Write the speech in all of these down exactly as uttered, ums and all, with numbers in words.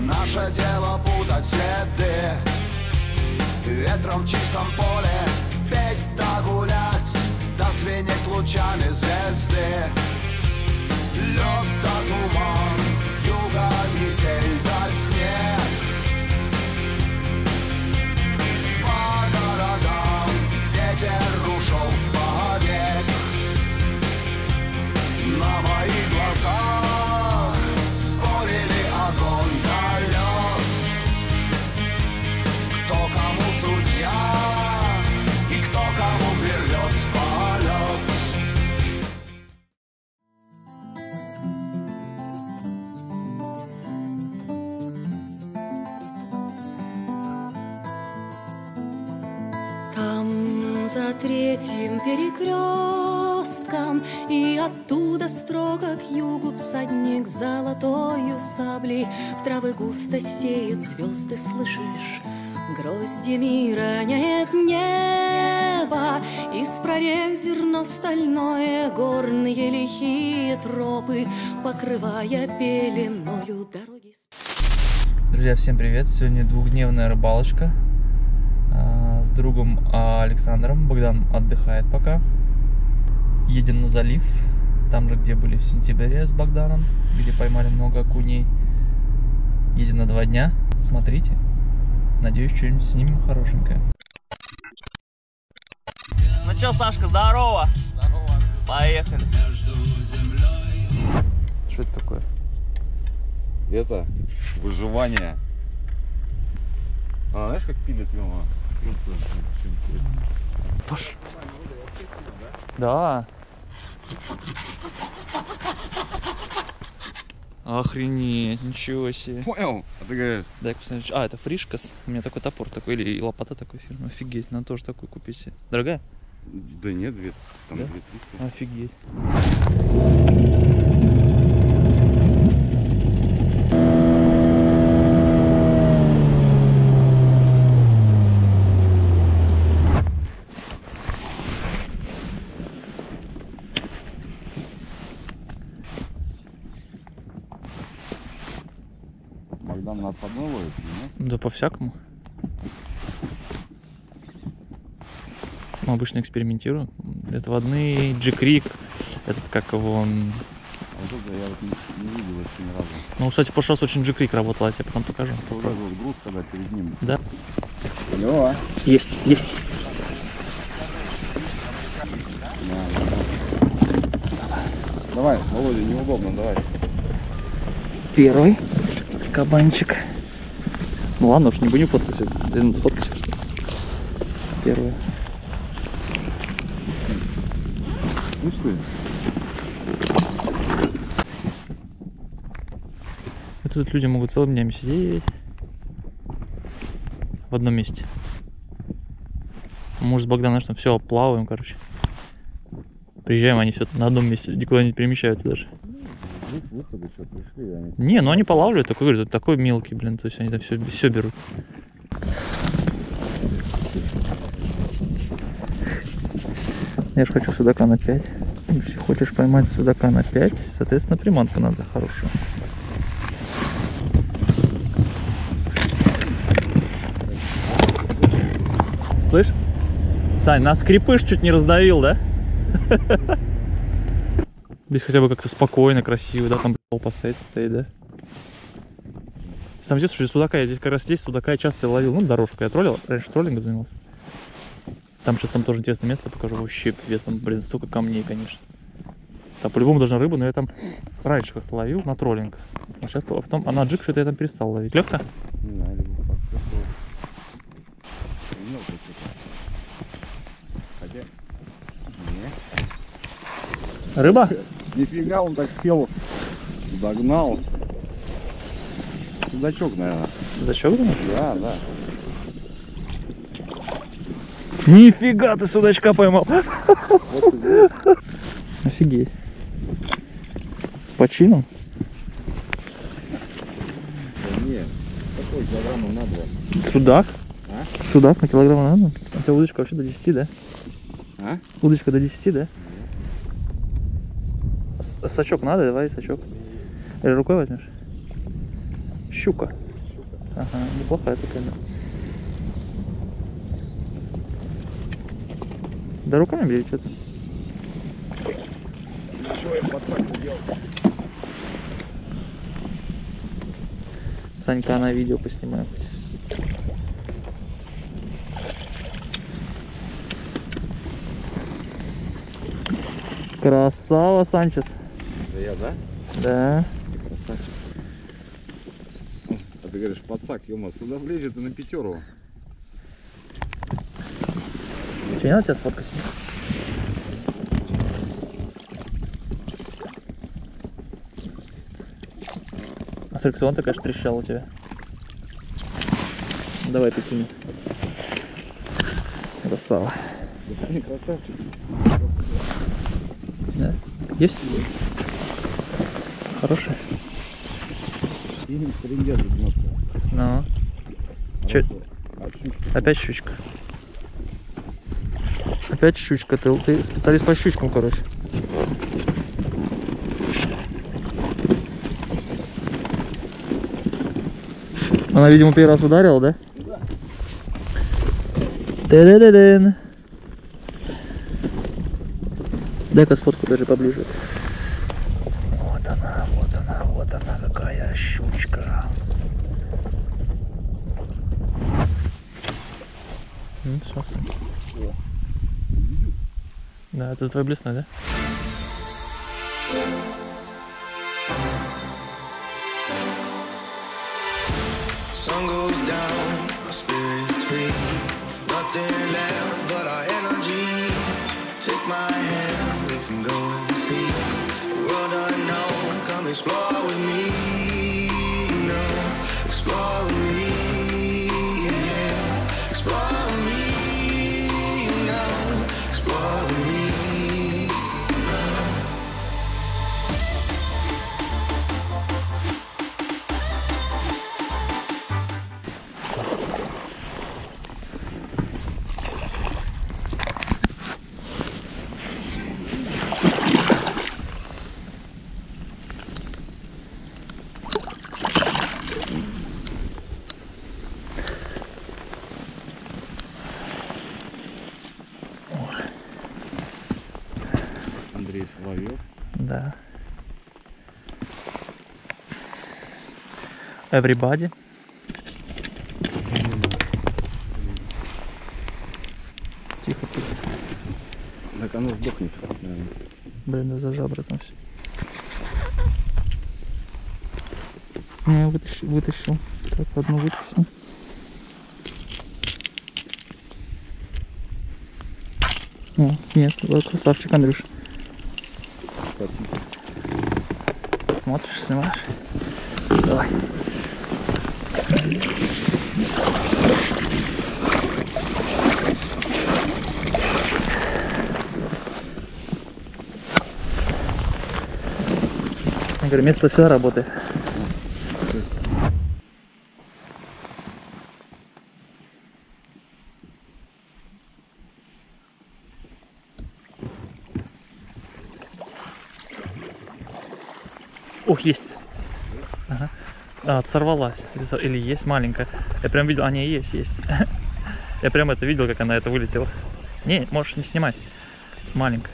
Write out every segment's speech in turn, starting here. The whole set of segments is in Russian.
Наше дело путать следы, ветром в чистом поле петь да гулять, да звенеть лучами звезды. Лед да туман, вьюга, метель да снег. По городам ветер ушел в побег. На моих глазах спорили огонь да лед. Кто кому судья и кто кому прервет полет. Там за третьим перекрестком и оттуда строго к югу всадник золотою саблей в травы густо сеет звезды, слышишь? Гроздьями роняет небо, из прорех зерно стальное, горные лихие тропы, покрывая пеленою дороги. Друзья, всем привет! Сегодня двухдневная рыбалочка с другом Александром. Богдан отдыхает пока. Едем на залив, там же, где были в сентябре с Богданом, где поймали много окуней. Едем на два дня. Смотрите. Надеюсь, что-нибудь снимем хорошенькое. Ну чё, Сашка, здорово! Здорово! Поехали! Что это такое? Это выживание. А, знаешь, как пилит его? Паш. Да. Охренеть, ничего себе. Понял? А ты говоришь? Дай-ка посмотреть. А, это фришкас. У меня такой топор такой, или лопата такой фирмы. Офигеть, надо тоже такой купить себе. Дорогая? Да нет, две, там да? две триста. Офигеть. Богдан на отходной ловит, нет? Да по-всякому. Мы обычно экспериментируем. Это водный, джекрик, этот как его... А вот это я вот не, не видел еще ни разу. Ну, кстати, в прошлый раз очень джекрик работал, я тебе потом покажу. Вот этот вот груз, когда перед ним. Да. Алло. Есть, есть. Да, да. Давай, Володя, неудобно, давай. Первый кабанчик. Ну ладно уж, не будем фоткать. Фоткать. Первый. Ну что? Это тут люди могут целыми днями сидеть в одном месте. Мы с Богданом там все плаваем, короче. Приезжаем, они все на одном месте, никуда не перемещаются даже. Выходы что пришли, они... Не, ну они полавливают, такой, говорю, такой мелкий, блин, то есть они там все, все берут. Я же хочу судака на пять. Если хочешь поймать судака на пять, соответственно, приманка надо хорошая. Слышь? Сань, нас крепыш чуть не раздавил, да? Здесь хотя бы как-то спокойно, красиво, да, там пол поставить стоит, да? Сам здесь, что судака, я здесь как раз здесь судака я часто ловил, ну, дорожку я троллил, раньше троллингом занимался. Там сейчас там тоже интересное место покажу, вообще пипец, там, блин, столько камней, конечно. Там по-любому должна рыба, но я там раньше как-то ловил на троллинг. А сейчас, а потом, а на джиг что-то я там перестал ловить. Легко? Не знаю, либо как такое. Мелко что-то. Хотя... Не. Рыба? Нифига, он так сел, догнал. Судачок, наверное. Судачок, думаешь? Да, да. Нифига ты судачка поймал. Вот и вот. Офигеть. С почином? Да нет, какой килограммов на два. Судак? А? Судак на килограмм надо? У тебя удочка вообще до десяти, да? А? Удочка до десяти, да? Сачок надо? Давай сачок. Или рукой возьмешь? Щука. Ага, неплохая такая. Да руками бери что-то. Что я подсак делал? Санька на видео поснимаем. Красава, Санчес. Да я, да? Да. Красавчик. А ты говоришь, подсак, ё-моё, сюда влезет и на пятеру. Че, не надо тебя сфоткать? А фрикцион-то, конечно, трещал у тебя. Давай потяни. Красава. Да не красавчик. Да? Есть? Хороший? Фильм стрендер немножко. Ну. Че? А щучка? Опять щучка. Опять щучка. Ты, ты специалист по щучкам, короче. Она, видимо, первый раз ударила, да? Да. Та-да-да-дан. Дай-ка сфотку даже поближе. Вот она, вот она, вот она, какая щучка. Ну, все. Да, это твой блесной, да? Sun goes down, my spirit's free. Nothing left but our energy. Take my hand, we can go and see the world unknown. Come explore with me, no, explore with me, yeah. Explore with me, no, explore with me, no. Андрей Соловьев. Да. Everybody. Тихо, тихо. Так она сдохнет, наверное. Блин, да за жабры там все. Не, вытащил, вытащил. Так, одну вытащил. О, нет, вот красавчик, Андрюш. Спасибо. Смотришь, снимаешь? Давай. Я говорю, место всегда работает. Ох, есть. Ага. А, сорвалась. Или, или есть маленькая. Я прям видел. А, не, есть, есть. Я прям это видел, как она это вылетела. Не, можешь не снимать. Маленькая.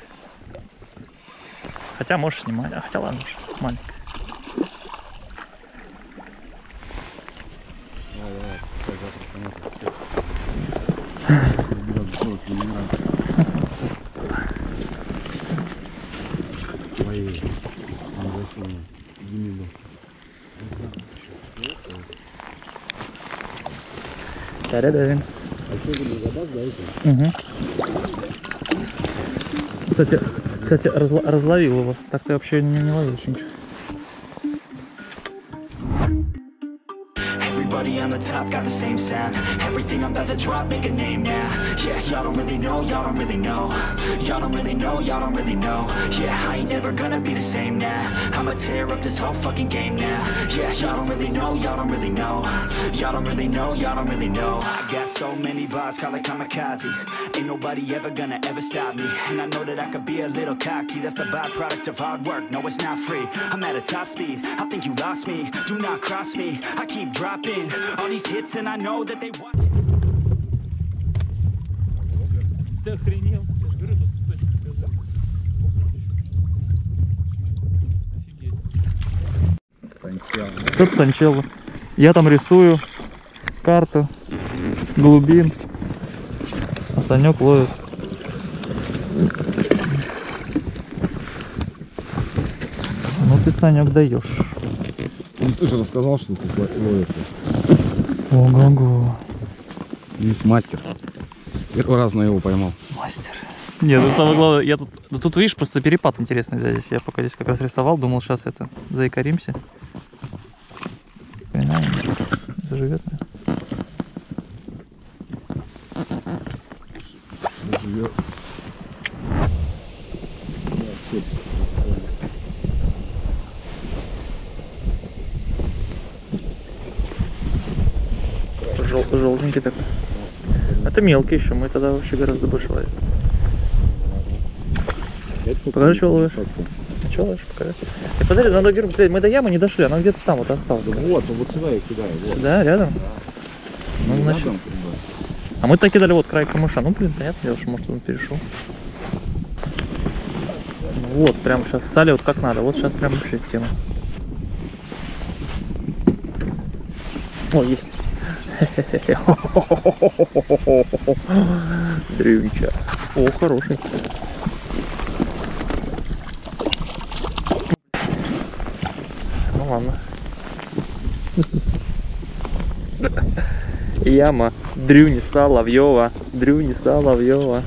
Хотя можешь снимать. А, хотя ладно уж. Маленькая. Та-да-да. Угу. Кстати, кстати разло, разловил его. Так ты вообще не, не ловил еще ничего. Everybody on the top got the same sound. Everything I'm about to drop, make a name now. Yeah, y'all don't really know, y'all don't really know. Y'all don't really know, y'all don't really know. Yeah, I ain't never gonna be the same now. I'ma tear up this whole fucking game now. Yeah, y'all don't really know, y'all don't really know. Y'all don't really know, y'all don't really know. I got so many bars, call it kamikaze. Ain't nobody ever gonna ever stop me. And I know that I could be a little cocky. That's the byproduct of hard work, no it's not free. I'm at a top speed, I think you lost me. Do not cross me, I keep dropping watching all these hits and I know that they watch. Ты охренел? Тут Санчелло. Я там рисую карту глубин, а Санек ловит. Ну ты, Санек, даешь. Он тоже рассказал, что тут ловит. Ого-го. Есть мастер. Первый раз на его поймал. Мастер. Нет, ну самое главное, я тут, ну, тут видишь, просто перепад интересный здесь. Я пока здесь как раз рисовал, думал, сейчас это заикаримся. Понимаешь, заживет. Заживет. Жел желтенький такой. Это мелкий еще, мы тогда вообще гораздо больше ловим. Покажи, что ловишь. Что ловишь, покажи. И подожди, надо герб, мы до ямы не дошли, она где-то там вот осталась. Да вот, вот сюда я кидаю. Вот. Сюда, рядом? Да. Ну, Ну, значит... рядом, А мы так кидали вот край камыша. Ну, блин, понятно, я уж, может, он перешел. Вот, прям сейчас встали вот как надо. Вот сейчас прям вообще тема. О, есть. Дрюча. О, хороший. Ну ладно. Яма Дрюни Соловьева. Дрюни Соловьева.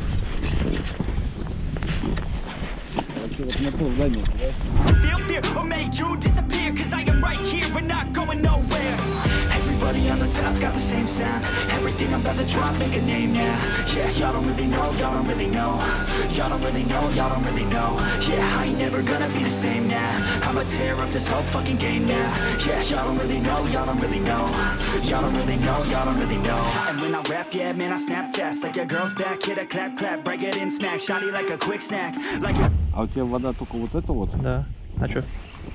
Everybody on the top got the same sound. Everything I'm about to drop, make a name now. Yeah, y'all don't really know, y'all don't really know. Y'all don't really know, y'all don't really know. Yeah, I ain't never gonna be the same now. I'ma tear up this whole fucking game now. Yeah, y'all don't really know, y'all don't really know. Y'all don't really know, y'all don't really know. And when I rap, yeah, man, I snap fast. Like your girl's back, hit a clap, clap, break it in, smack. Shotty like a quick snack. Like a... А у тебя вода только вот эта вот? Да. А чё?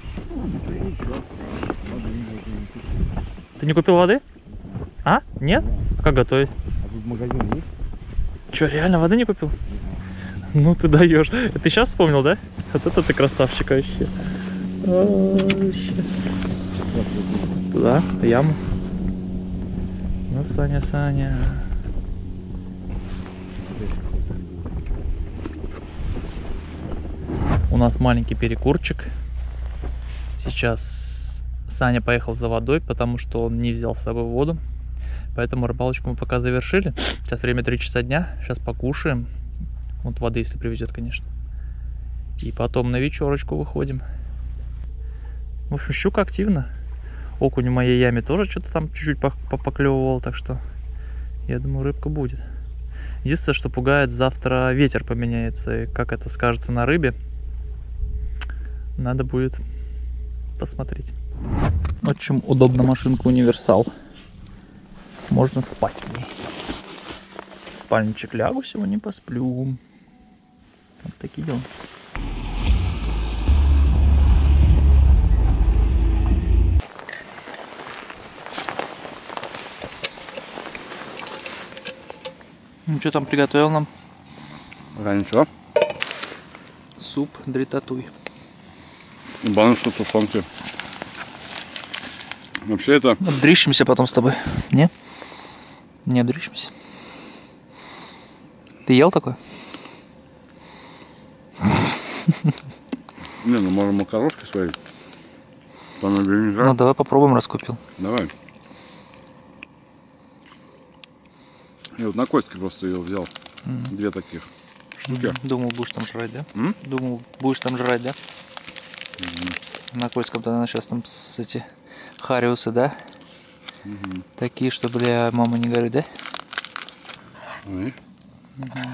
Ты не купил воды? А? Нет? А как готовить? А тут магазин есть? Чё, реально воды не купил? Ну ты даешь. Ты сейчас вспомнил, да? Вот это ты красавчик вообще. Вообще. Туда, в яму. Ну, Саня, Саня. У нас маленький перекурчик. Сейчас Саня поехал за водой, потому что он не взял с собой воду. Поэтому рыбалочку мы пока завершили. Сейчас время три часа дня. Сейчас покушаем. Вот воды, если привезет, конечно. И потом на вечерочку выходим. В общем, щука активна. Окунь в моей яме тоже что-то там чуть-чуть поклевывал. Так что, я думаю, рыбка будет. Единственное, что пугает, завтра ветер поменяется. И как это скажется на рыбе, надо будет посмотреть. Очень удобна машинка универсал. Можно спать в ней. В спальничек лягу сегодня, посплю. Вот такие дела. Ну что там приготовил нам? Раньше. Суп дритатуй. Баночку тушенки. Вообще это... Обдрищемся потом с тобой. Не? Не обдрищемся. Ты ел такое? Не, ну можем макарошки сварить. Ну давай попробуем, раз купил. Давай. Я вот на Костке просто ее взял. Mm-hmm. Две таких штуки. Думал, будешь там жрать, да? Mm? Думал, будешь там жрать, да? Mm-hmm. На Кольском тогда сейчас там с эти хариусы, да? Mm-hmm. Такие, что, бля, мама не говорит, да? Mm-hmm. Mm-hmm.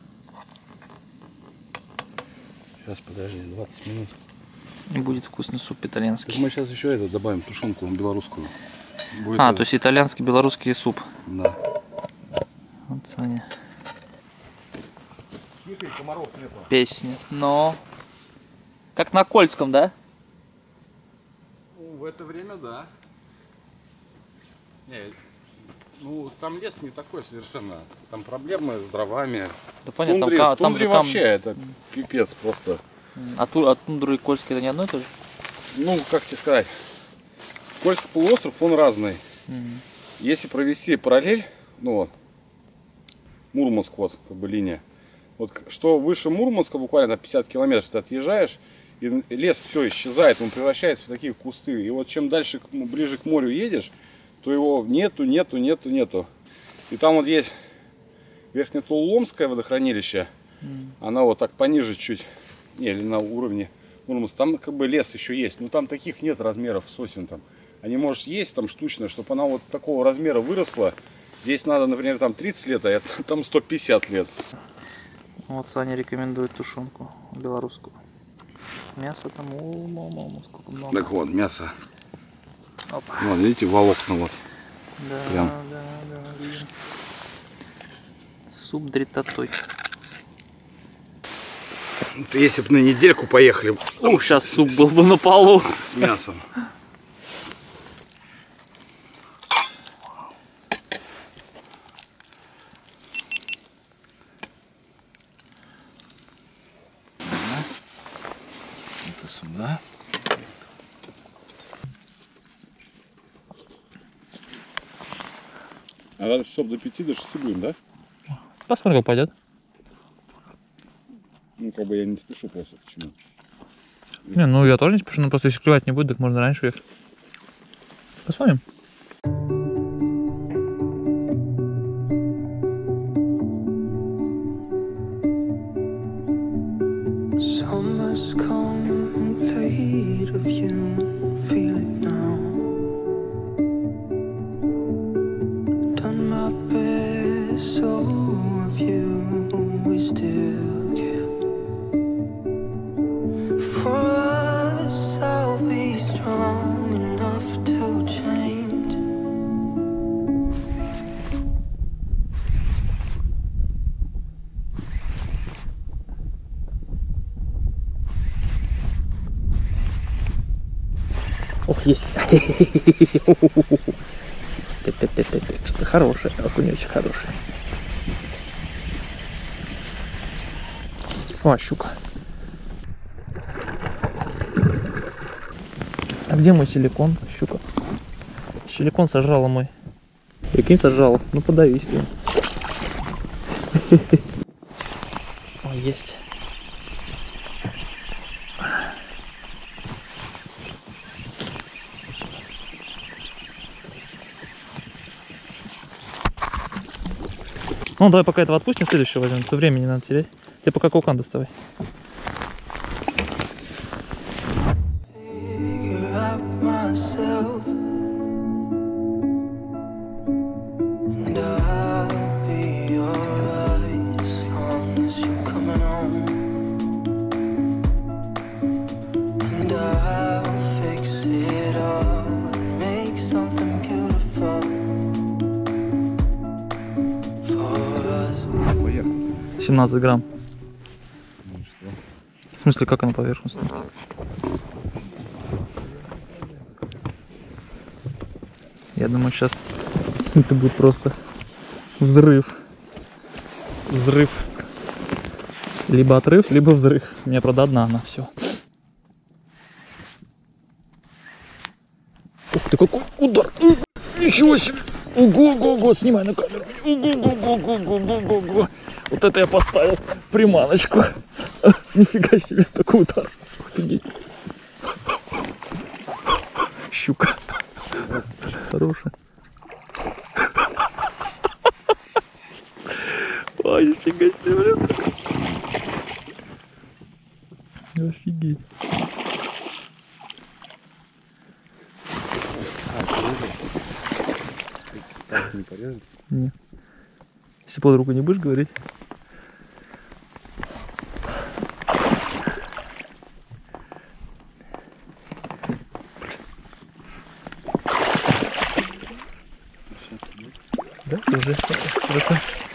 Сейчас, подожди, двадцать минут. И будет вкусный суп итальянский. Так мы сейчас еще это добавим, тушенку белорусскую. Будет а, это... то есть итальянский, белорусский суп. Да. Вот Саня. Песня. Но. Как на Кольском, да? В это время, да. Не, ну там лес не такой совершенно. Там проблемы с дровами. Да понятно, тундре, там, там тундре же кам... вообще это пипец просто. А, ту, а тундра и Кольский это не одно и то же? Ну, как тебе сказать, Кольский полуостров, он разный. Mm. Если провести параллель, ну вот, Мурманск, вот, как бы линия. Вот что выше Мурманска, буквально на пятьдесят километров ты отъезжаешь, и лес все исчезает, он превращается в такие кусты. И вот чем дальше, ближе к морю едешь, то его нету, нету, нету, нету. И там вот есть Верхнетулломское водохранилище, mm. оно вот так пониже чуть, не, или на уровне Мурманска. Там как бы лес еще есть, но там таких нет размеров сосен там. Они, может, есть там штучно, чтобы она вот такого размера выросла. Здесь надо, например, там тридцать лет, а там сто пятьдесят лет. Вот Саня рекомендует тушенку белорусскую. Мясо там, о, мама, мама, сколько много. Так вот, мясо. Опа. Вот, видите, волокна вот. Да, прям. да, да, видим. Суп дритатой. Если бы на недельку поехали. Ух, сейчас суп был бы на полу. С мясом. Это сюда. А надо часов до пяти, до шести будем, да? Посмотрим, как пойдет. Ну, как бы я не спешу просто, почему? Не, ну я тоже не спешу, но просто если клевать не будет, так можно раньше уехать. Посмотрим. Summer's come, played of you, feel it now. Done my best, so of you, we still care. For us, I'll be strong enough to change. Ох, есть. Что-то хорошее, окунечек хороший. О, щука. А где мой силикон, щука? Силикон сожрала мой. Прикинь, сожрала. Ну подавись ты. О, есть. Ну, давай пока этого отпустим, следующего возьмем, то времени надо терять. Ты пока кулкан доставай. Figure out myself, and I'll be alright as long as you're coming home. And I'll fix it all and make something beautiful for us. Поехали. семнадцать грамм. В смысле, как она поверхностная? Я думаю, сейчас это будет просто взрыв. Взрыв. Либо отрыв, либо взрыв. У меня, правда, одна она, все. Ух ты, какой удар! Ничего себе! Ого-го-го, снимай на камеру. Ого-го-го-го-го-го-го. Вот это я поставил приманочку. Нифига себе, такой удар. Офигеть. Щука. Хорошая. Ой, нифига себе, блин. Офигеть. Не порежет? Нет. Если под руку не будешь говорить. Да, уже хорошо.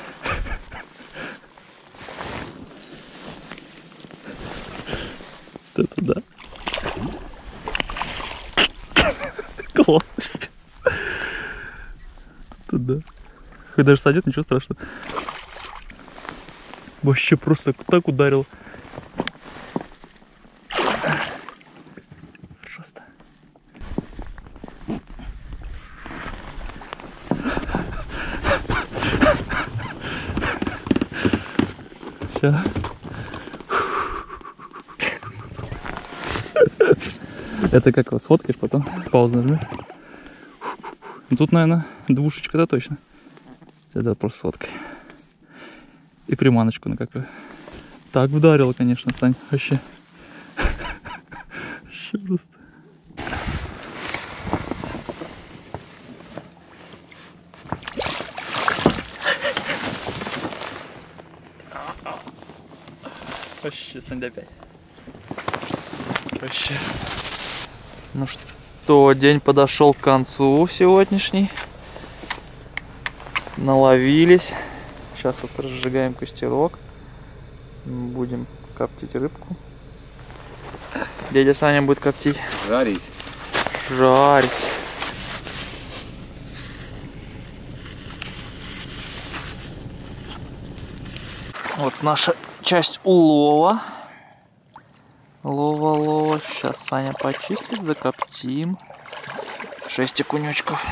Это да. Класс. Да. Хоть даже сойдет, ничего страшного. Вообще просто так ударил. Просто. Сейчас. Это как его сфоткаешь потом? Паузу нажми. Тут, наверное, двушечка, да, точно. Это просто сфоткай. И приманочку на какую. Так ударило, конечно, Сань. Вообще. Вообще просто. Вообще, Сань, опять. Вообще. Ну что, день подошел к концу сегодняшний. Наловились. Сейчас вот разжигаем костерок. Будем коптить рыбку. Дядя Саня будет коптить. Жарить. Жарить. Вот наша часть улова. Лова, лова. Сейчас Саня почистит, закоптим. Шесть окунечков.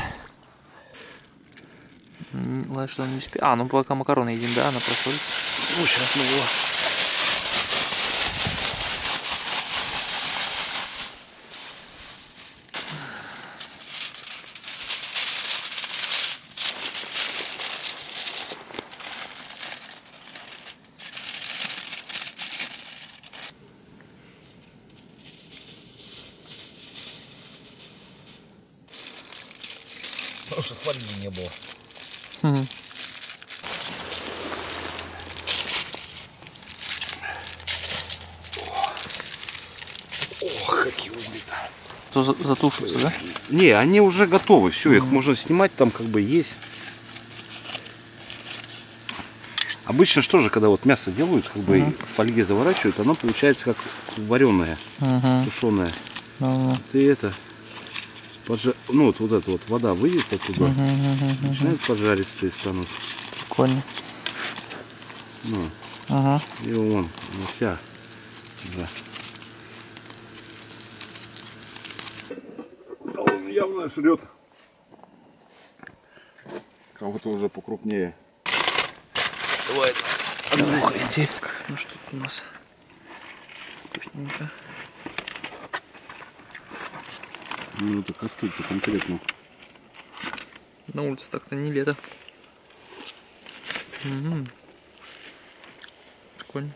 Ладно, что не успеет. А, ну пока макароны едим, да, она просолит. Ну, сейчас мы его. Потому что фольги не было. Угу. Ох, какие узли-то. То за затушатся, да? Не, они уже готовы. Все, их можно снимать, там как бы есть. Обычно что же, когда вот мясо делают, как бы в фольге заворачивают, оно получается как вареное, Угу. тушеное. Угу. Ты это, поджа... ну вот, вот эта вот вода выйдет оттуда, Угу, угу, начинает поджариться с той стороны. Прикольно. Ну, Ага. и вон, ну вся. Да. А он явно жрет кого-то уже покрупнее. Давай. Давай. Ну что тут у нас? Вкусненько. Ну это костыль-то конкретно. На улице так-то не лето. Угу. Прикольно.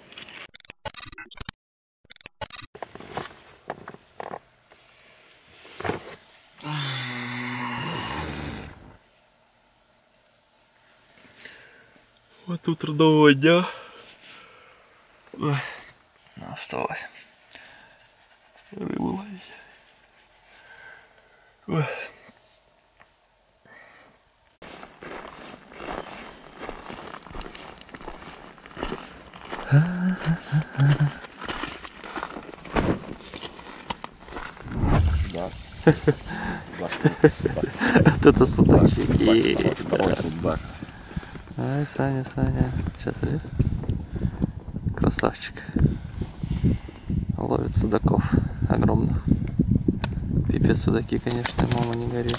Вот тут трудового дня. Ой. Ну, вставай. Рыбу ловить. Ой. Да. Вот это судачки. Второй судак. Ай, Саня, Саня. Сейчас, видишь? Красавчик. Ловит судаков огромных. Пипец, судаки, конечно, мама не горит.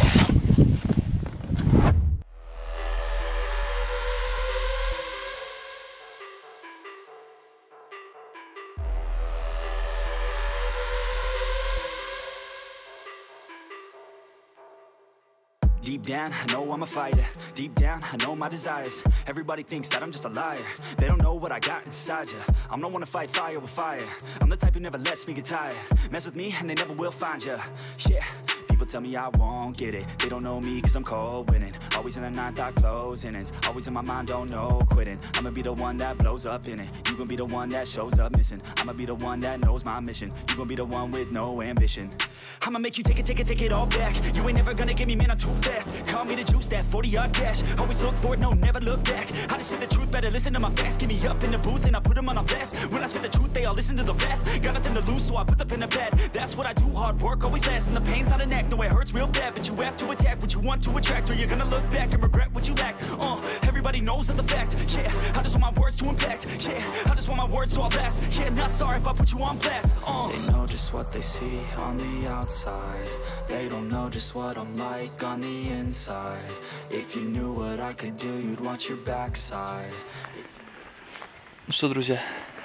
Deep down, I know I'm a fighter. Deep down, I know my desires. Everybody thinks that I'm just a liar. They don't know what I got inside ya. I'm not one to fight fire with fire. I'm the type who never lets me get tired. Mess with me and they never will find ya. Yeah. People tell me I won't get it. They don't know me cause I'm cold winning. Always in the ninth, I close innings. Always in my mind, don't know quitting. I'ma be the one that blows up in it. You gon' be the one that shows up missing. I'ma be the one that knows my mission. You gon' be the one with no ambition. I'ma make you take it, take it, take it all back. You ain't never gonna get me, man, I'm too fast. Call me the juice, that forty yard dash. Always look forward, no, never look back. I just spit the truth, better listen to my facts. Get me up in the booth and I put them on a blast. When I spit the truth, they all listen to the facts. Got nothing to lose, so I put the pen to bed. That's what I do, hard work always lasts. And the pain's not an act, know it hurts real bad, but you have to attack what you want to attract, or you're gonna look back and regret what you lack. Uh, everybody knows that's a fact. Yeah, I just want my words to impact. Yeah, I just want my words to all last. Yeah, not sorry if I put you on blast. Uh. They know just what they see on the outside. They don't know just what I'm like on the inside. If you knew what I could do, you'd watch your backside. Ну что, друзья,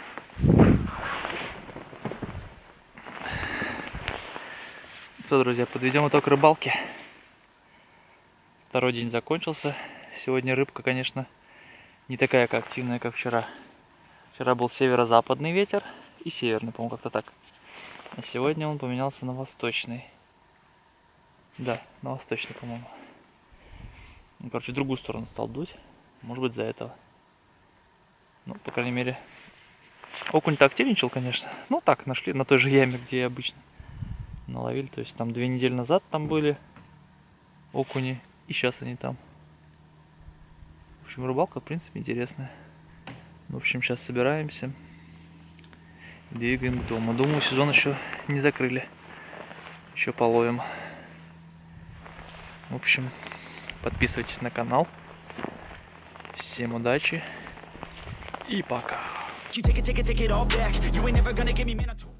что, друзья, подведем итог рыбалки. Второй день закончился. Сегодня рыбка, конечно, не такая как активная, как вчера. Вчера был северо-западный ветер и северный, по-моему, как-то так. А сегодня он поменялся на восточный. Да, на восточный, по-моему. Ну, короче, в другую сторону стал дуть. Может быть, из-за этого. Ну, по крайней мере, окунь-то активничал, конечно. Ну, так, нашли на той же яме, где и обычно наловили. То есть там две недели назад там были окуни, и сейчас они там. В общем, рыбалка, в принципе, интересная. В общем, сейчас собираемся. Двигаем к дому. Думаю, сезон еще не закрыли. Еще половим. В общем, подписывайтесь на канал. Всем удачи. И пока.